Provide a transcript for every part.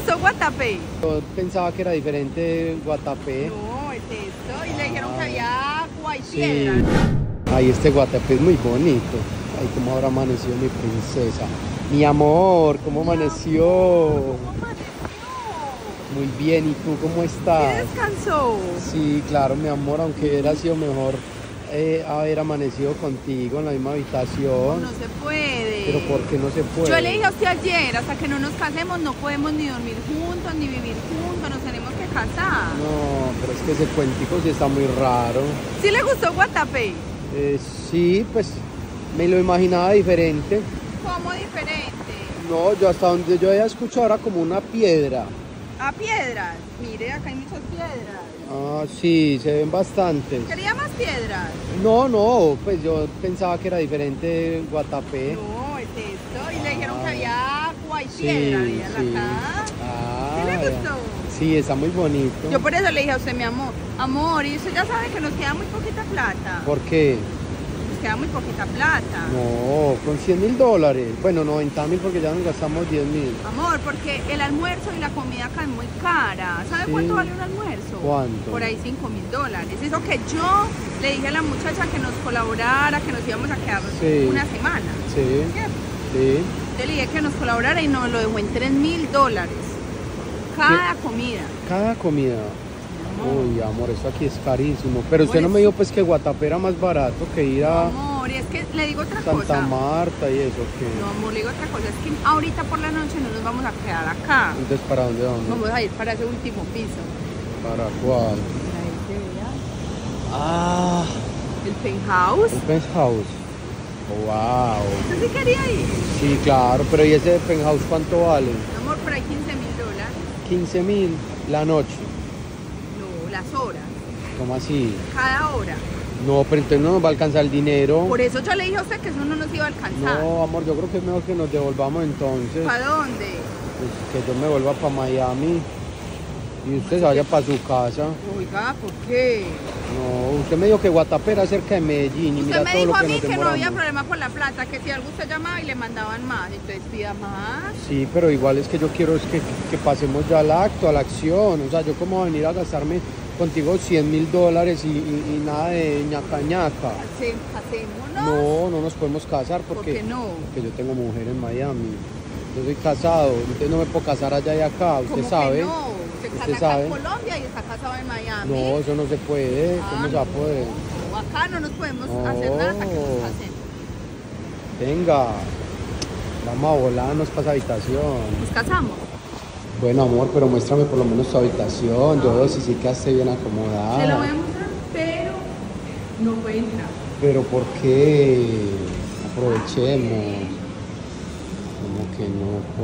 gustó Guatapé? Yo pensaba que era diferente Guatapé. No, es esto. Y le dijeron que había agua y Sí. piedras. Ay, este Guatapé es muy bonito. Ay, cómo habrá amanecido mi princesa. Mi amor, ¿cómo amaneció? ¿Cómo amaneció? Muy bien, ¿y tú cómo estás? ¿Sí descansó? Sí, claro, mi amor, aunque hubiera sido mejor haber amanecido contigo en la misma habitación. No se puede. Pero ¿por qué no se puede? Yo le dije a usted ayer, hasta que no nos casemos no podemos ni dormir juntos, ni vivir juntos, nos tenemos que casar. No, pero es que ese cuentico sí está muy raro. ¿Sí le gustó Guatapé? Sí, pues me lo imaginaba diferente. ¿Cómo diferente? No, yo hasta donde yo había escuchado era como una piedra. ¿A piedras? Mire, acá hay muchas piedras. Ah, sí, se ven bastantes. ¿Quería más piedras? No, pues yo pensaba que era diferente Guatapé. No, es esto. Y le dijeron que Ah. había agua y Sí, piedra. Mira sí. acá. Ah, ¿Sí le gustó? sí, está muy bonito. Yo por eso le dije a usted, mi amor, amor, y usted ya sabe que nos queda muy poquita plata. ¿Por qué? Nos queda muy poquita plata. No, con $100.000. Bueno, 90.000 porque ya nos gastamos 10.000. Amor, porque el almuerzo y la comida acá es muy cara. ¿Sabe Sí. cuánto vale un almuerzo? ¿Cuánto? Por ahí $5.000. Eso que yo le dije a la muchacha que nos colaborara, que nos íbamos a quedar Sí. una semana. Sí, ¿Cierto? sí. Yo le dije que nos colaborara y nos lo dejó en $3.000. Cada comida. Cada comida. Amor. Uy, amor, eso aquí es carísimo. Pero usted Amor, no me dijo pues que Guatapé era más barato que ir a Amor, y es que le digo otra Santa cosa. Marta y eso, ¿qué? No, amor, le digo otra cosa. Es que ahorita por la noche no nos vamos a quedar acá. Entonces, ¿para dónde vamos? Vamos a ir para ese último piso. ¿Para cuál? Para este, vea. Ah, El penthouse. el penthouse. Oh, wow. ¿Usted sí quería ir? Sí, claro, pero ¿y ese penthouse cuánto vale? Amor, por ahí $15.000. 15.000 la noche. No, las horas. ¿Cómo así? Cada hora. No, pero entonces no nos va a alcanzar el dinero. Por eso yo le dije a usted que eso no nos iba a alcanzar. No, amor, yo creo que es mejor que nos devolvamos entonces. ¿Para dónde? Pues que yo me vuelva para Miami y usted se vaya para su casa. Oiga, ¿por qué? No, usted me dijo que Guatapé era cerca de Medellín y mira Usted me todo dijo lo a que mí nos que no había demoramos. problema por la plata, que si algo usted llamaba y le mandaban más, entonces pida más. Sí, pero igual es que yo quiero es que pasemos ya al acto, a la acción. O sea, yo cómo voy a venir a gastarme contigo $100.000 y nada de ñaca ñaca. Casémonos. No nos podemos casar ¿Por porque, qué no? porque yo tengo mujer en Miami. Yo soy casado, entonces no me puedo casar allá y acá, usted ¿Cómo sabe. que no? Se Usted casa acá sabe. en Colombia y está casado en Miami. No, eso no se puede, ¿cómo se va a poder? No, acá no nos podemos No. hacer nada hasta que nos casemos. Venga, vamos a volarnos para esa habitación. Nos casamos. Bueno, amor, pero muéstrame por lo menos tu habitación. Yo veo si sí quedaste bien Se la voy acomodada. a mostrar, pero no puede entrar. Pero ¿por qué? Aprovechemos. Como que no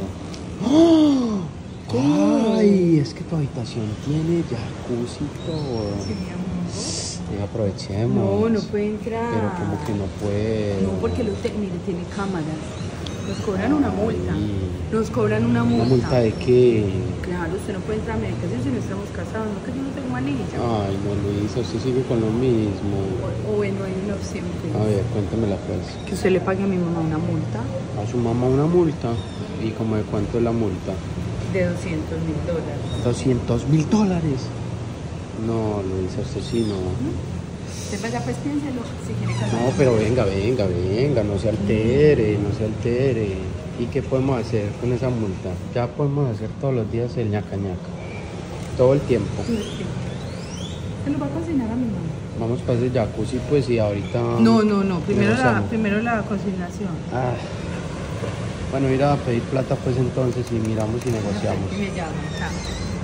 puedo. ¡Ah! Ay, es que tu habitación tiene jacuzzi y todo. Sí, mi amor. Y aprovechemos. No puede entrar. Pero como que no puedo. No, porque mire, tiene cámaras. Nos cobran una multa. Ay. Nos cobran una multa. ¿Una multa de qué? Claro, usted no puede entrar a medicación si no estamos casados. No, que yo no tengo anillo. Ay, no, Luisa, usted sigue con lo mismo. O bueno, hay una opción. Pues, A ver, cuéntamela pues. que usted le pague a mi mamá una multa A su mamá una multa. ¿Y como de cuánto es la multa? de $200.000. $200.000. No, Luisa, usted sí no. Usted vaya, pues piénselo, si quiere casar. No, pero venga, no se altere, no se altere. ¿Y qué podemos hacer con esa multa? Ya podemos hacer todos los días el ñaca ñaca. Todo el tiempo. Sí, sí. Se lo va a cocinar a mi mamá. Vamos para ese jacuzzi pues y ahorita... No. Primero negociamos. primero la consignación. Ah. Bueno, ir a pedir plata pues entonces y miramos y negociamos. Me llaman, chao.